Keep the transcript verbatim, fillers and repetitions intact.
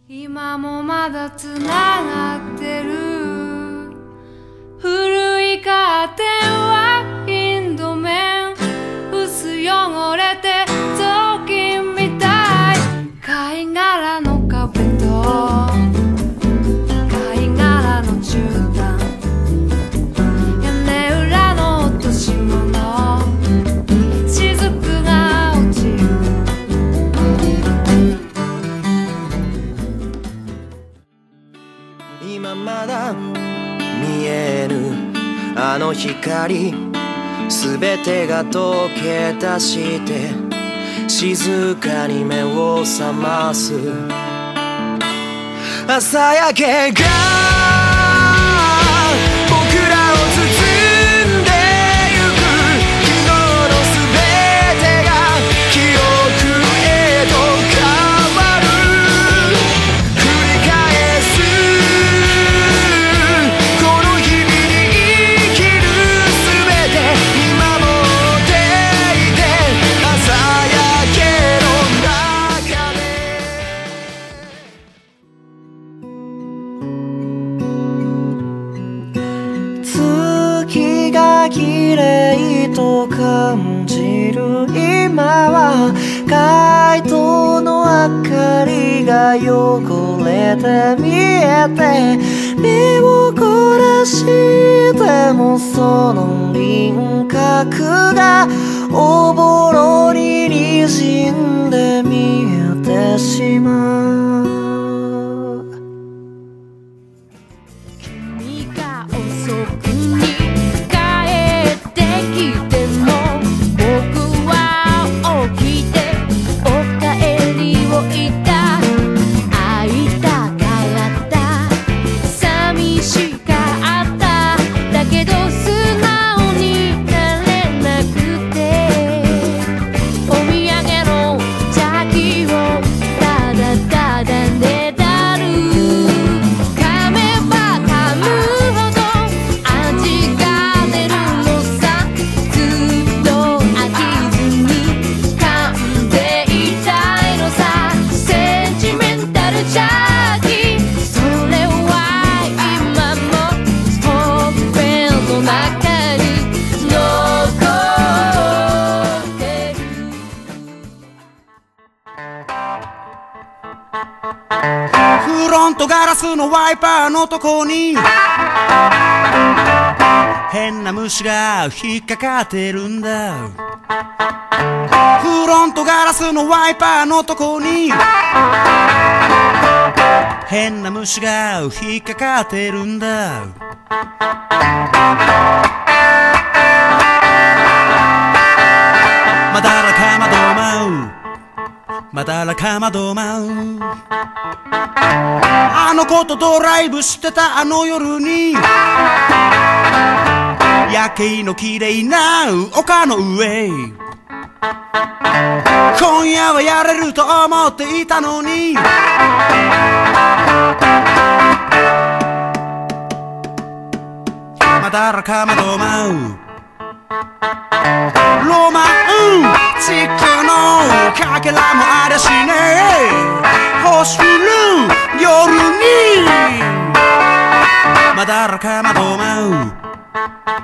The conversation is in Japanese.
今もまだつながってる古いカーテンはインド麺薄汚れて雑巾みたい貝殻の壁と貝殻の絨毯屋根裏の落とし物雫が落ちる今まだ見えぬあの光すべてが溶け出して静かに目を覚ます朝焼けが僕らを包んでゆく昨日のすべてが記憶へと変わる繰り返すこの日々に生きるすべて見守っていて朝焼けの中で月が綺麗と感じる今は街灯の明かりが汚れて見えて身を凝らしてもその輪郭がおぼろににじんで見えてしまう君が遅くに帰ってきても僕は起きておかえりを言った会いたかった寂しかっただけど素直になれなくてお土産の邪気をただただねだる噛めば噛むほど味が出るのさずっと飽きずに噛んでいたいのさセンチメンタル邪気それは今もほっぺの中に残ってるフロントガラスのワイパーのとこに変な虫が引っかかってるんだフロントガラスのワイパーのとこに変な虫が引っかかってるんだまだらかまど舞うまだらかまど舞うあの子とドライブしてたあの夜に夜景の綺麗な丘の上今夜はやれると思っていたのにまだらかまど舞うロマンチックのかけらもありゃしねえ星降る夜にまだらかまど舞う